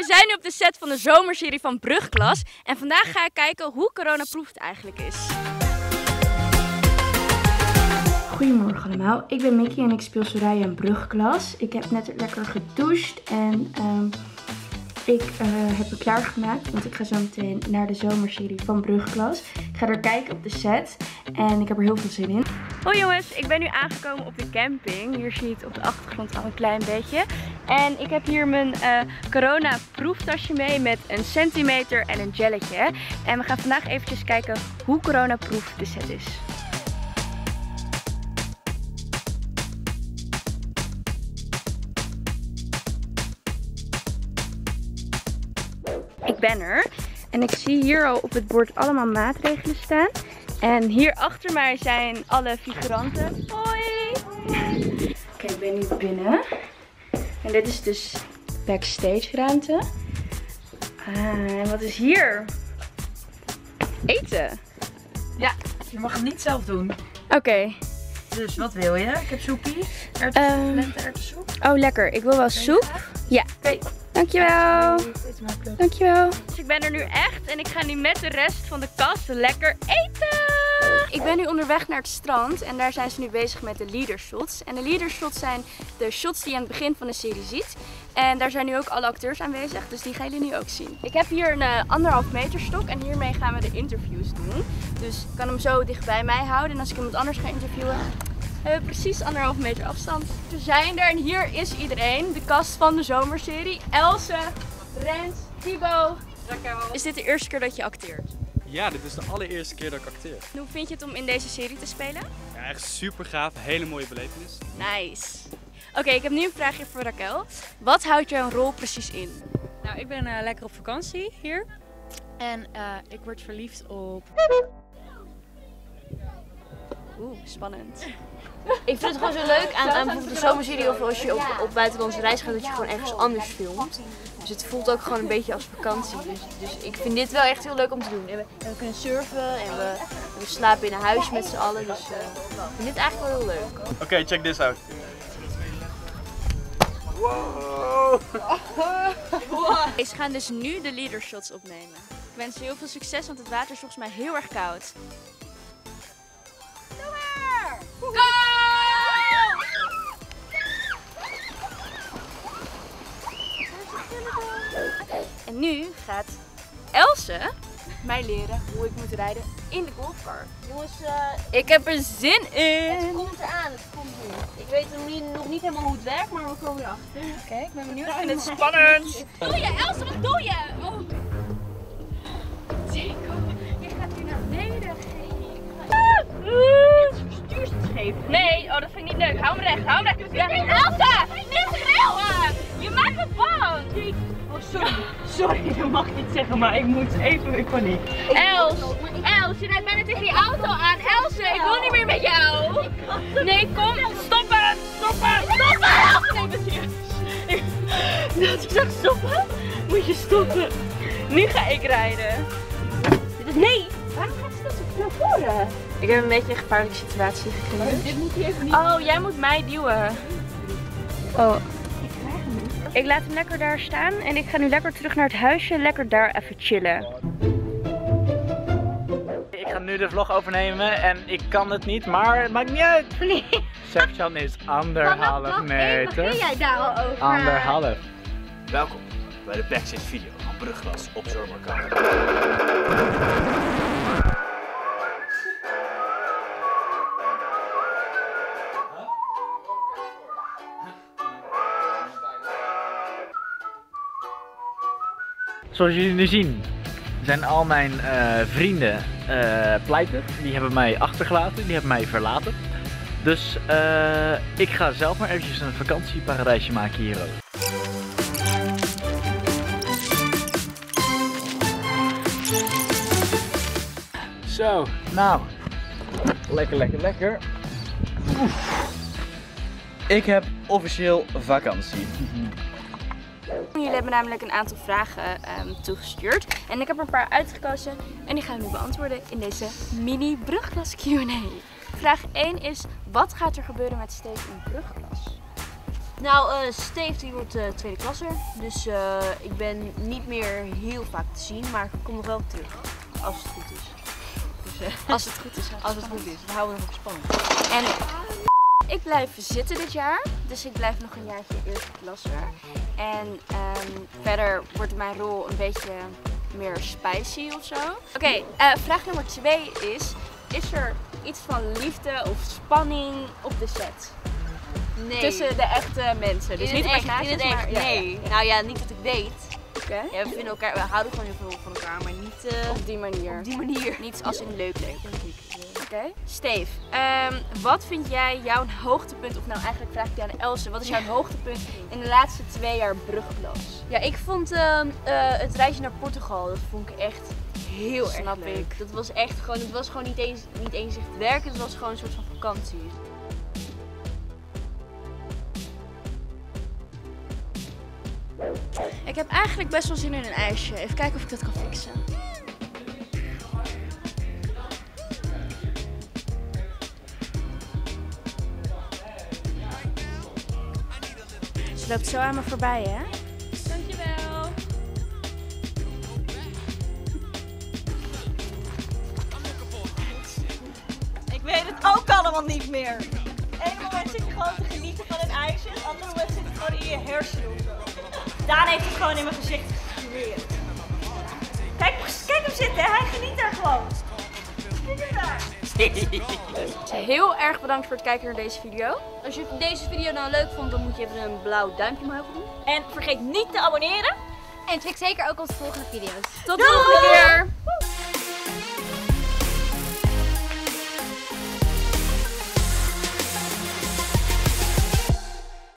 We zijn nu op de set van de zomerserie van Brugklas. En vandaag ga ik kijken hoe coronaproof het eigenlijk is. Goedemorgen allemaal, ik ben Mickey en ik speel Soraya in Brugklas. Ik heb net lekker gedoucht en ik heb me klaargemaakt, want ik ga zo meteen naar de zomerserie van Brugklas. Ik ga er kijken op de set en ik heb er heel veel zin in. Hoi jongens, ik ben nu aangekomen op de camping. Hier zie je het op de achtergrond al een klein beetje. En ik heb hier mijn corona proeftasje mee met een centimeter en een gelletje. En we gaan vandaag eventjes kijken hoe coronaproof de set is. Ik ben er en ik zie hier al op het bord allemaal maatregelen staan. En hier achter mij zijn alle figuranten. Hoi! Oké, ik ben nu binnen. En dit is dus backstage ruimte. En wat is hier? Eten. Ja, je mag het niet zelf doen. Oké. Dus wat wil je? Ik heb soepie. Lenteerwtensoep. Oh, lekker. Ik wil wel soep. Ja. Oké. Dankjewel. Dankjewel. Dus ik ben er nu echt en ik ga nu met de rest van de kast lekker eten. Ik ben nu onderweg naar het strand en daar zijn ze nu bezig met de leader shots. En de leader shots zijn de shots die je aan het begin van de serie ziet. En daar zijn nu ook alle acteurs aanwezig, dus die gaan jullie nu ook zien. Ik heb hier een 1,5 meter stok en hiermee gaan we de interviews doen. Dus ik kan hem zo dicht bij mij houden en als ik iemand anders ga interviewen, hebben we precies 1,5 meter afstand. We zijn er en hier is iedereen. De cast van de zomerserie. Else, Rens, Thibaut, Raquel. Is dit de eerste keer dat je acteert? Ja, dit is de allereerste keer dat ik acteer. Hoe vind je het om in deze serie te spelen? Ja, echt super gaaf. Hele mooie belevenis. Nice. Oké, ik heb nu een vraagje voor Raquel. Wat houdt jouw rol precies in? Nou, ik ben lekker op vakantie hier. En ik word verliefd op... Oeh, spannend. Ik vind het gewoon zo leuk aan bijvoorbeeld de zomerserie of als je op buitenlandse reis gaat dat je gewoon ergens anders filmt. Dus het voelt ook gewoon een beetje als vakantie. Dus ik vind dit wel echt heel leuk om te doen. En we kunnen surfen en we slapen in een huisje met z'n allen. Dus ik vind dit eigenlijk wel heel leuk. Oké, check this out. Wow! Ze gaan dus nu de leader shots opnemen. Ik wens je heel veel succes, want het water is volgens mij heel erg koud. Go! En nu gaat Else mij leren hoe ik moet rijden in de golfcar. Jongens, Ik heb er zin in! het komt eraan. Het komt nu. Ik weet nog niet helemaal hoe het werkt, maar we komen erachter. Oké, ik ben benieuwd. Ik vind het spannend. Doe je, Else, wat doe je? Oh. Zeker. Je gaat hier naar beneden. Stuur het scheef. Nee, oh dat vind ik niet leuk. Hou hem recht, hou hem recht. Ja, Elsa! Niet schreeuwen! Je maakt me bang! Oh, sorry, dat mag ik niet zeggen, maar ik moet even in paniek. Els, je rijdt bijna tegen die auto aan. Else, ik wil niet meer met jou. Nee, kom, stoppen! Stoppen! Stoppen! Nee, ben serieus. Dat ik zeg stoppen, moet je stoppen. Nu ga ik rijden. Nee! Waarom gaat ze dat zo naar voren? Ik heb een beetje een gevaarlijke situatie gekregen. Dit moet je even niet. Oh, jij moet mij duwen. Oh. Ik laat hem lekker daar staan en ik ga nu lekker terug naar het huisje. Lekker daar even chillen. Ik ga nu de vlog overnemen en ik kan het niet, maar het maakt niet uit. Chefjan is 1,5 meter. Begin jij daar al over? 1,5. Welkom bij de backstage video van Brugklas op Zorgmarkt. Zoals jullie nu zien zijn al mijn vrienden pleiten. Die hebben mij achtergelaten, die hebben mij verlaten. Dus ik ga zelf maar eventjes een vakantieparadijsje maken hier ook. Zo, nou, lekker. Oef. Ik heb officieel vakantie. Jullie hebben namelijk een aantal vragen toegestuurd. En ik heb er een paar uitgekozen en die gaan we nu beantwoorden in deze mini Brugklas Q&A. Vraag 1 is, wat gaat er gebeuren met Steve in Brugklas? Nou, Steve die wordt tweede klasser. Dus ik ben niet meer heel vaak te zien, maar ik kom nog wel terug. Als het goed is. Dus, Als het goed is. als het goed is. Dan houden we nog op spannend. En ik blijf zitten dit jaar, dus ik blijf nog een jaartje eerste klasser. En verder wordt mijn rol een beetje meer spicy of zo. Oké, vraag nummer 2 is er iets van liefde of spanning op de set? Nee. Tussen de echte mensen, dus niet de personages, in het echt, maar nee. Ja. Nou ja, niet dat ik weet. Oké. Ja, we houden gewoon heel veel van elkaar, maar niet Op die manier. op die manier. Niet als in leuk, denk ik. ik. Oké. Steve, wat vind jij jouw hoogtepunt, of nou eigenlijk vraag ik je aan Else, wat is jouw hoogtepunt in de laatste 2 jaar brugklas? Ja, ik vond het reisje naar Portugal, dat vond ik echt heel erg Snap leuk. ik. Dat was echt gewoon, het was gewoon niet eens echt werken, het was gewoon een soort van vakantie. Ik heb eigenlijk best wel zin in een ijsje. Even kijken of ik dat kan fixen. Ze loopt zo aan me voorbij, hè? Dankjewel. Ik weet het ook allemaal niet meer. Het ene moment zit je gewoon te genieten van het ijsje, het andere moment zit het gewoon in je hersenen of zo. Daan heeft het gewoon in mijn gezicht gefigureerd. Kijk hem zitten, hij geniet daar gewoon. Kijk hem daar. Heel erg bedankt voor het kijken naar deze video. Als je deze video nou leuk vond, dan moet je even een blauw duimpje omhoog doen. En vergeet niet te abonneren. En check zeker ook onze volgende video's. Tot de volgende keer!